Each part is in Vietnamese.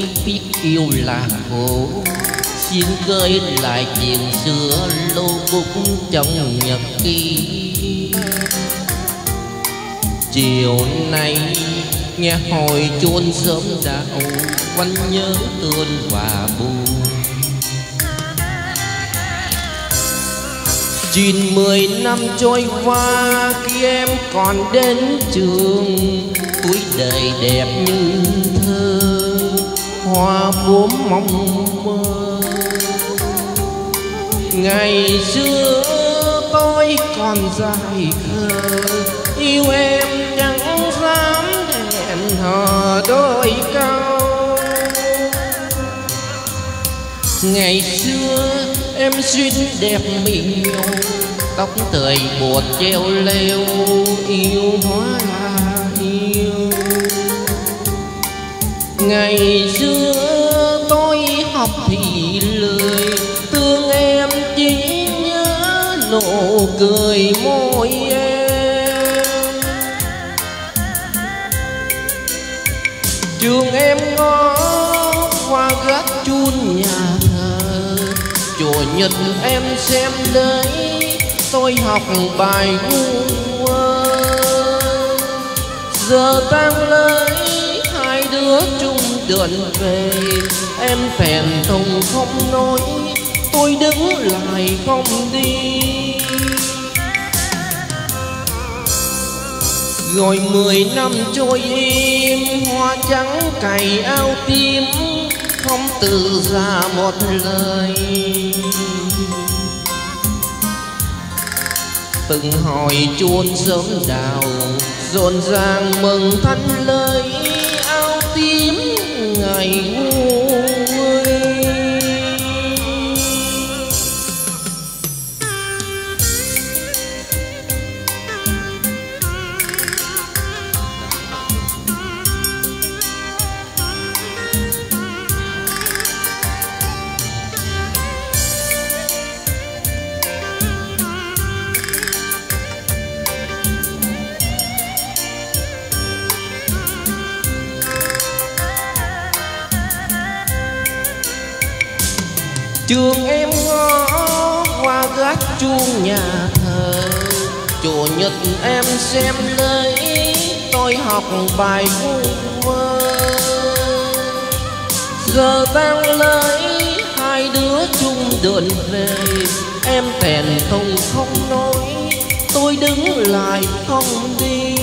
biết yêu là khổ, xin gửi lại chuyện xưa lưu bút trong nhật ký. Chiều nay nghe hồi chuông sớm đạo, quanh nhớ thương và buồn. 10 năm trôi qua khi em còn đến trường, tuổi đời đẹp như thơ, hoa bướm mong mơ. Ngày xưa tôi còn dài khờ, yêu em chẳng dám hẹn hò đôi câu. Ngày xưa em xinh đẹp miều, tóc thời buồn treo leo, yêu hóa là yêu. Ngày xưa tôi học thì lười, thương em chỉ nhớ nụ cười môi em. Trường em ngó qua gác chuông nhà thờ, chùa Nhật em xem đấy, tôi học bài ngu quơ. Giờ tang lễ hai đứa chung đường về, em thẹn thùng không nói, tôi đứng lại không đi. Rồi 10 năm trôi im, hoa trắng cài áo tím, không từ ra một lời. Từng hồi chuông sớm đào, rộn ràng mừng thanh lấy áo tím ngày vui. Trường em ngó qua gác chuông nhà thờ, chùa Nhật em xem lấy, tôi học bài ngu quơ. Giờ tang lễ hai đứa chung đường về, em thẹn thùng không nói, tôi đứng lại không đi.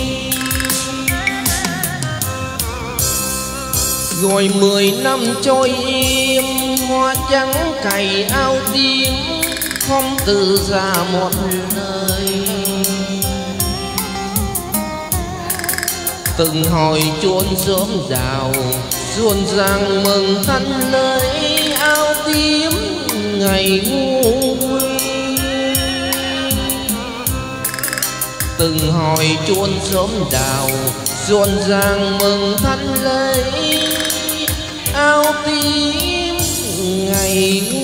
Rồi 10 năm trôi im, hoa trắng cài áo tím, không từ ra một lời. Từng hồi chuông sớm đào, rộn ràng mừng thanh lấy áo tím ngày vui. Từng hồi chuông sớm đào, rộn ràng mừng thanh lấy áo tím ngày